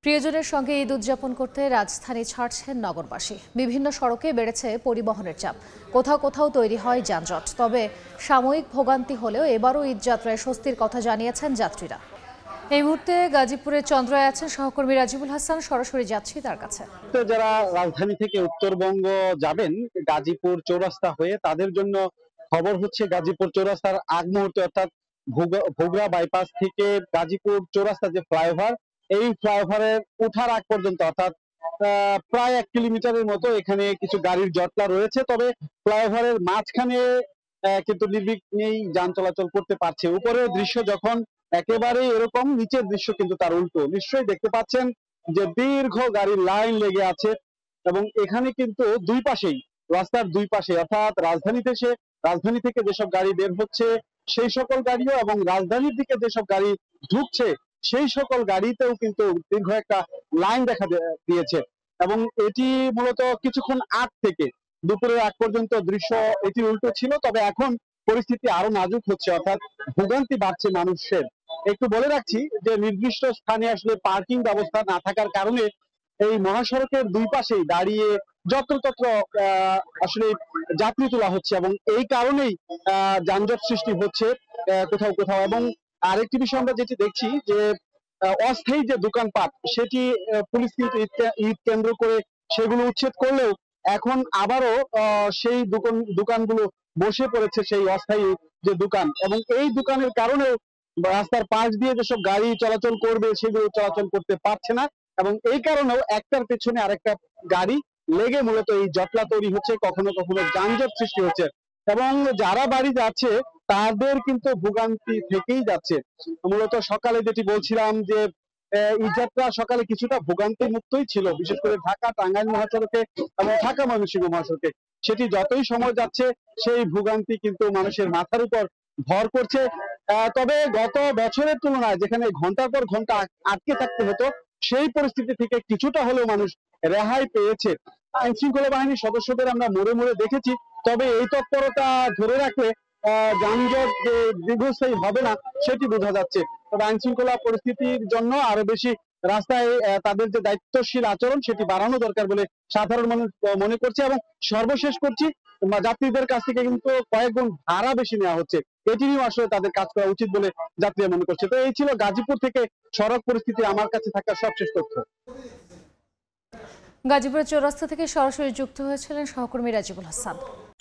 প্রিয়জনের সঙ্গে ঈদ উদযাপন করতে রাজধানী ছাড়ছেন নগরবাসী। বিভিন্ন সড়কে বেড়েছে পরিবহনের চাপ, কোথাও কোথাও তৈরি হয় যানজট। তবে সাময়িক ভোগান্তি হলেও এবারও ঈদযাত্রায় স্বস্তির কথা জানিয়েছেন যাত্রীরা। এই মুহূর্তে গাজীপুরের চন্দ্রায় আছেন সহকর্মী রাজিবুল হাসান, সরাসরি যাচ্ছি তার কাছে। যারা রাজধানী থেকে উত্তরবঙ্গ যাবেন গাজীপুর চৌরাস্তা হয়ে, তাদের জন্য খবর হচ্ছে গাজীপুর চৌরাস্তার আগ মুহূর্তে অর্থাৎ ভোগড়া বাইপাস থেকে গাজীপুর চৌরাস্তা যে ফ্লাইওভার, এই ফ্লাইওভারের ওঠার আগ পর্যন্ত অর্থাৎ প্রায় 1 কিলোমিটারের মতো এখানে কিছু গাড়ির জটলা রয়েছে। তবে ফ্লাইওভারের মাঝখানে কিন্তু নির্বিঘ্নেই যান চলাচল করতে পারছে। উপরের দৃশ্য যখন একেবারে এরকম, নিচের দৃশ্য কিন্তু তার উল্টো। নিশ্চয়ই দেখতে পাচ্ছেন যে দীর্ঘ গাড়ির লাইন লেগে আছে এবং এখানে কিন্তু দুই পাশেই, রাস্তার দুই পাশে অর্থাৎ রাজধানী থেকে যেসব গাড়ি বের হচ্ছে সেই সকল গাড়িও এবং রাজধানীর দিকে যেসব গাড়ি ঢুকছে সেই সকল গাড়িতেও কিন্তু দীর্ঘ একটা লাইন দেখা দিয়েছে। এবং এটি মূলত কিছুক্ষণ আগ থেকে দুপুরের আগ পর্যন্ত দৃশ্য এটি উল্টো ছিল। তবে এখন পরিস্থিতি আরো নাজুক হচ্ছে, অর্থাৎ ভোগান্তি বাড়ছে মানুষের। একটু বলে রাখছি যে নির্দিষ্ট স্থানে আসলে পার্কিং ব্যবস্থা না থাকার কারণে এই মহাসড়কের দুই পাশেই দাঁড়িয়ে যত্রতত্র আসলে যাত্রী তোলা হচ্ছে এবং এই কারণেই যানজট সৃষ্টি হচ্ছে কোথাও কোথাও। এবং আরেকটি বিষয় আমরা যেটি দেখছি যে অস্থায়ী যে দোকানপাট, সেটি পুলিশ কিন্তু ঈদ কেন্দ্র করে সেগুলো উচ্ছেদ করলেও এখন আবারও সেই দোকানগুলো বসে পড়েছে, সেই অস্থায়ী যে দোকান। এবং এই দোকানের কারণেও রাস্তার পাশ দিয়ে যেসব গাড়ি চলাচল করবে সেগুলো চলাচল করতে পারছে না এবং এই কারণেও একটার পেছনে আরেকটা গাড়ি লেগে মূলত এই জটলা তৈরি হচ্ছে, কখনো কখনো যানজট সৃষ্টি হচ্ছে এবং যারা বাড়ি যাচ্ছে তাদের কিন্তু ভোগান্তি থেকেই যাচ্ছে। মূলত সকালে যেটি বলছিলাম যে ঈদ যাত্রা সকালে কিছুটা ভোগান্তি মুক্তই ছিল, বিশেষ করে ঢাকা টাঙ্গাইল মহাসড়কে এবং ঢাকা ময়মনসিংহ মহাসড়কে। সেটি যতই সময় যাচ্ছে সেই ভোগান্তি কিন্তু মানুষের মাথার উপর ভর করছে। তবে গত বছরের তুলনায় যেখানে ঘন্টার পর ঘন্টা আটকে থাকতে হতো, সেই পরিস্থিতি থেকে কিছুটা হলেও মানুষ রেহাই পেয়েছে। আইন শৃঙ্খলা বাহিনীর সদস্যদের আমরা মোড়ে মোড়ে দেখেছি। তবে এই তৎপরতা ধরে রাখলে যানজট যে দীর্ঘস্থায়ী হবে না সেটি বোঝা যাচ্ছে। তবে আইন শৃঙ্খলা পরিস্থিতির জন্য আরো বেশি রাস্তায় তাদের যে দায়িত্বশীল আচরণ সেটি বাড়ানো দরকার বলে সাধারণ মানুষ মনে করছে। এবং সর্বশেষ করছি, যাত্রীদের কাছ থেকে কিন্তু কয়েক গুণ ভাড়া বেশি নেওয়া হচ্ছে, এটি নিয়েও আসলে তাদের কাজ করা উচিত বলে যাত্রীরা মনে করছে। তো এই ছিল গাজীপুর থেকে সড়ক পরিস্থিতি আমার কাছে থাকা সবশেষ তথ্য। গাজীপুরের চৌরাস্তা থেকে সরাসরি যুক্ত হয়েছিলেন সহকর্মী রাজিবুল হাসান।